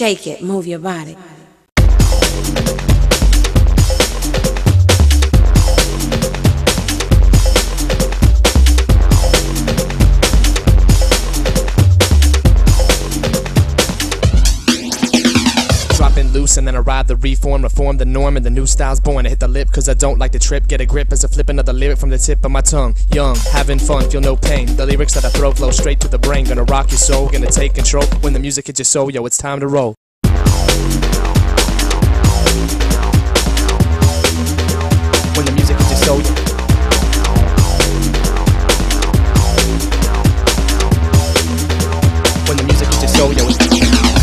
Shake it, move your body. Dropping loose and then arrive the reform, reform the norm, and the new style's born. I hit the lip cause I don't like the trip. Get a grip as I flip another lyric from the tip of my tongue. Young, having fun, feel no pain. The lyrics that I throw flow straight to the brain. Gonna rock your soul, gonna take control. When the music hits your soul, yo, it's time to roll. When the music hits your soul, when the music hits your soul, yo, it's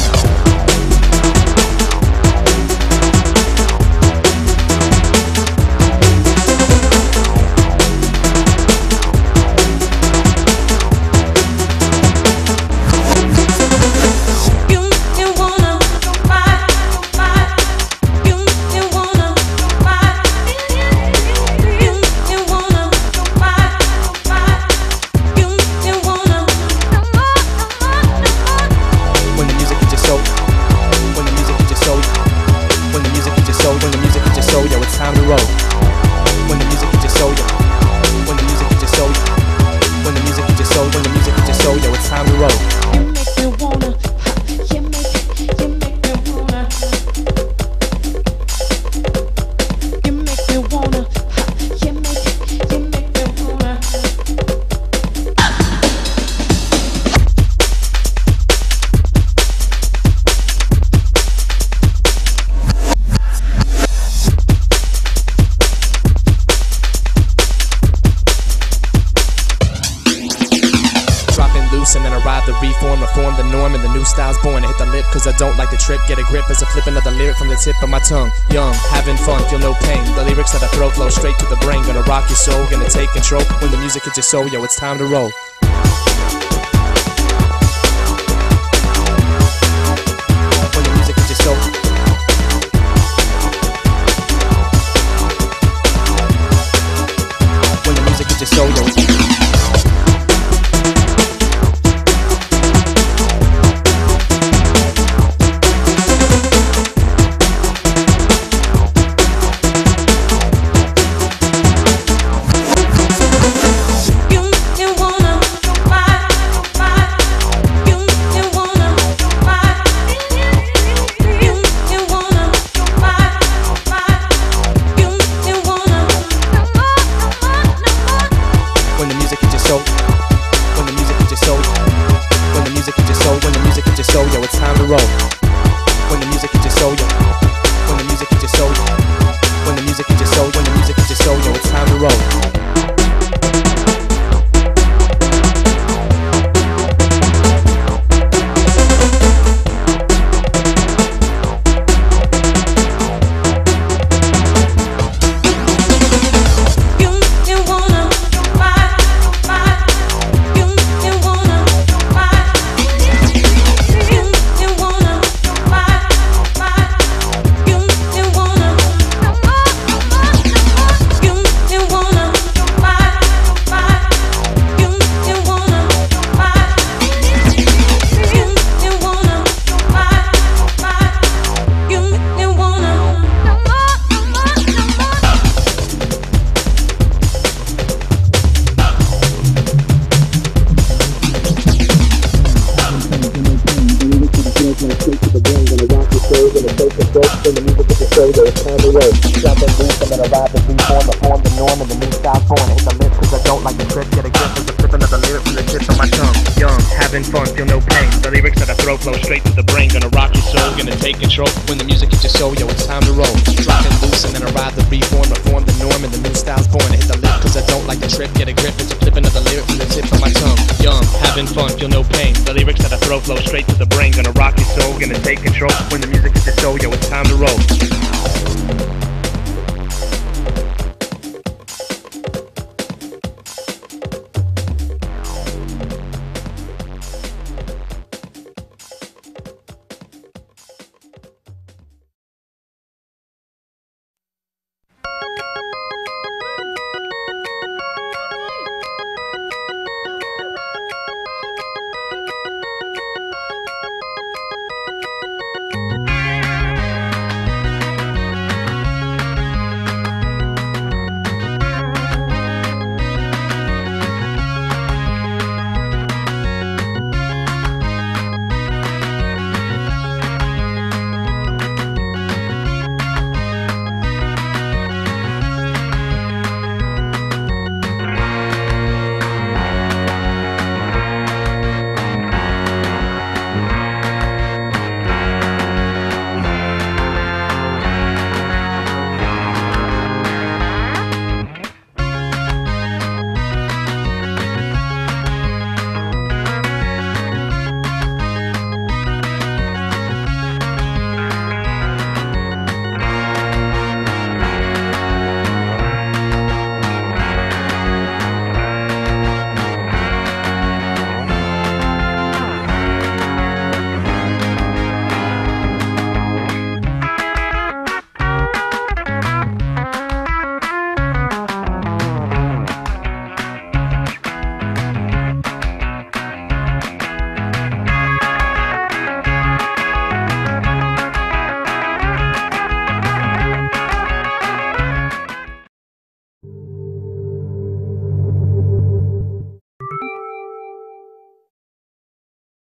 yo, it's time to roll. When the music hits your soul, yo. When the music hits your soul, when the music hits your soul, when the music hits your soul, yo, it's time to roll. You make me wanna, you make me wanna. You make me wanna, you make me wanna. Loose and then arrive the reform, reform the norm, and the new style's born. I hit the lip cause I don't like the trip. Get a grip as I flip another lyric from the tip of my tongue. Young, having fun, feel no pain. The lyrics that I throw flow straight to the brain. Gonna rock your soul, gonna take control. When the music hits your soul, yo, it's time to roll. When the music hits your soul, when the music hits your soul, yo, when the music hits your soul, when the music hits your soul, when the music hits your soul, when the music hits your soul, yo, it's time to roll. When the music hits your soul, yo, when the music hits your soul, when the music hits your soul, when the music hits your soul, yo, it's time to roll. When the music hits your soul, yo, it's time to roll. Dropping loose and then arrive the reform, reform the norm, and the new style's born. I hit the lip cause I don't like the trip. Get a grip as I flip another lyric from the tip of my tongue. Young, having fun, feel no pain. The lyrics that I throw flow straight to the brain. Gonna rock your soul, gonna take control. When the music hits your soul, yo, it's time to roll. Dropping loose and then arrive the reform, reform the norm, and the new style's born. I hit the lip cause I don't like the trip. Get a grip as I flip another lyric from the tip of my tongue. Young, having fun, feel no pain. The lyrics that I throw flow straight to the brain. Gonna rock your soul, gonna take control. When the music hits your soul, yo, it's time to roll.